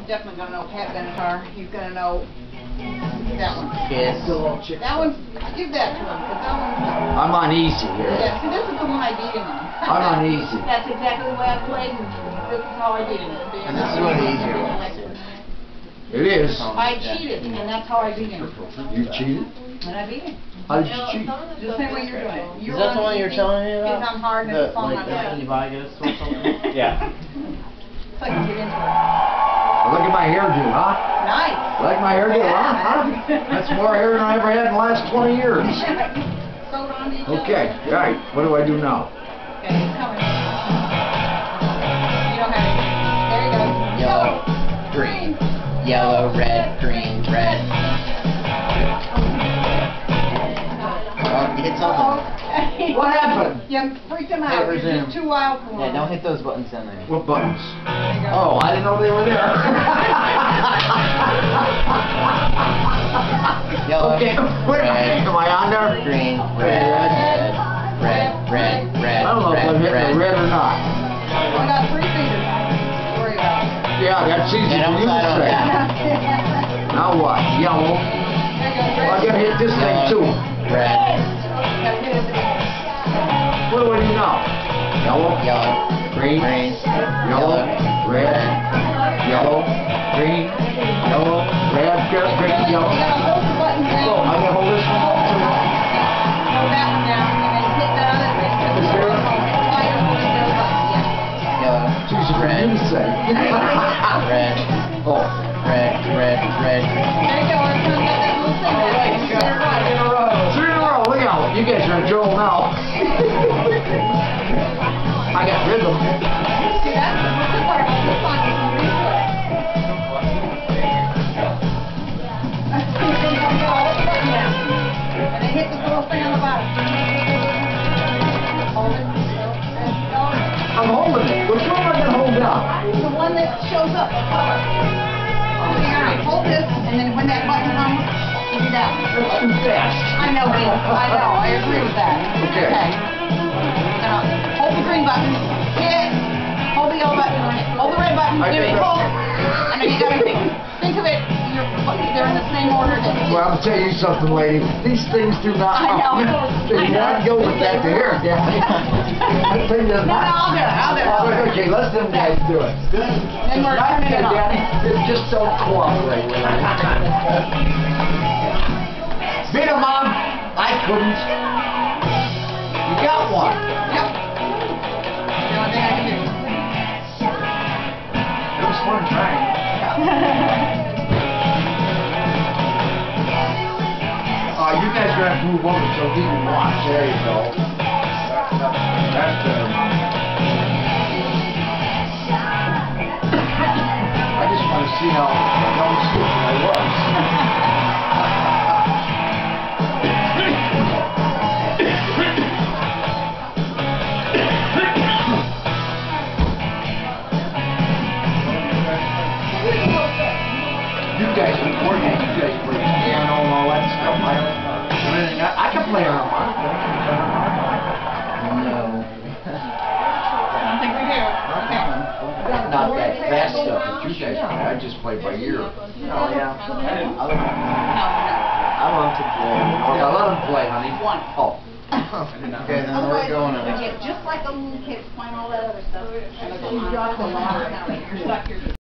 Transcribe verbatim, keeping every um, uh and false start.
definitely gonna know Pat Benatar. He's gonna know that one. Kiss. That one's, give that to him, because that one's... I'm on easy here. Yeah, see, this is the one I beat him on. I'm on easy. That's exactly the way I played, and this is how I beat him. And this is one of the easier ones, too. It is. I cheated, and that's how I beat him. You cheated? And I beat him. How did you cheat? The same way you're doing it. Is that the one you were telling me about? He's on hard and The, it's falling like, on when that. you buy a switch or something? Yeah. So I can get into it. Look at my hairdo, huh? Nice. Like my hairdo, huh? huh? That's more hair than I ever had in the last twenty years. Sewed on to each other. Okay, all right. What do I do now? Okay, he's coming. You don't have any. There you go. Yellow, green, yellow, red, green, red. Oh, you hit something. Okay. What happened? You freaked him Hey, out. You're resume. just too wild for him. Yeah, don't hit those buttons down there. What buttons? There you go. Oh, I didn't know they were there. Yellow, Okay, where am I? red, Am I on there? green, red, red, red, red, red, I don't know if I'm red, hitting the red or not. We got three fingers. Don't worry about it. Yeah, that's easy Yeah, for don't you to slide on say. that. Now what? Yellow. There you go. Well, I gotta hit this thing too. Red, Gotta hit it. What do I do now? Yellow, yellow, green, green, yellow, red, yellow, green, yellow, red, green, green, yellow. You gotta hold the button down. Oh, I'm gonna hold this one up too. Hold that one down, and then hit that other thing. Is there- Fire hold the other button, yeah. yellow, It's easy for red, you to say. red, Oh. red, red, red. There you go. Every time you got that little thing there, you can get it right. Three in a row. Look out. You guys are in trouble now. I got rhythm. See, that's the good part about this song. You can read it. And then hit the little thing on the bottom. Hold it. I'm holding it. Which one am I gonna hold down? The one that shows up. Alright, hold this, and then when that button comes, hit it down. That's too fast. I know, Bill. I know. I agree with that. Okay. Now, hold the green button. Hit it. Hold the yellow button. Hold the red button. I Give it think- pull. And then you gotta think, think of it. You're, they're in the same order that. Well, I'll tell you something, lady. These things do not. I know. They I do know. not go with that to here, Daddy. I tell you No, no, I'll do it. I'll do it. I'll do it. Okay, let them guys do it. Good. Then we're Right turning it there, on. Daddy. They just don't cooperate with me. Beat him, Mom. I couldn't. You got one. Yep. The only thing I can do. It was fun trying. Uh, you guys are gonna have to move over so he can watch. There you go. That's better, Mom. I just want to see how dumb stupid I was. You guys are important. You guys play piano and all that stuff. I don't. I can play harmonica. No. I don't think we do. Okay. Not that fast stuff that you guys play. I just play by ear. Oh, yeah. No, I want to play. Yeah, let him play, honey. One. Oh. Okay, then we're going We on. get just like a little kid playing all that other stuff. And it's a lot of